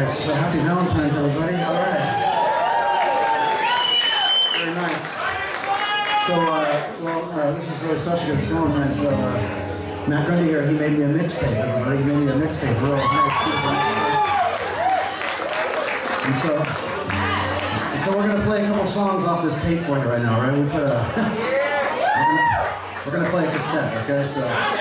Yes, well, happy Valentine's, everybody. All right. Very nice. So, this is really special because it's Valentine's. So, Matt Grundy here, he made me a mixtape, everybody. He made me a mixtape, real nice, beautiful mixtape. And so we're going to play a couple songs off this tape for you right now, right? We put we're going to play a cassette, okay? So.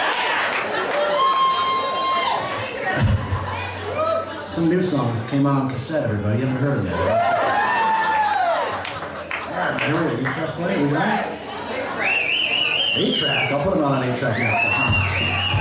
Some new songs that came out on cassette, everybody. You haven't heard of them, right? Alright, here we go. You press play, we got it? 8-track. I'll put them on an 8-track next time.